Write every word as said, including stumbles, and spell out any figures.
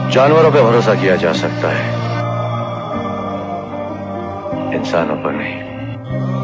जानवरों पे भरोसा किया जा सकता है, इंसानों पर नहीं।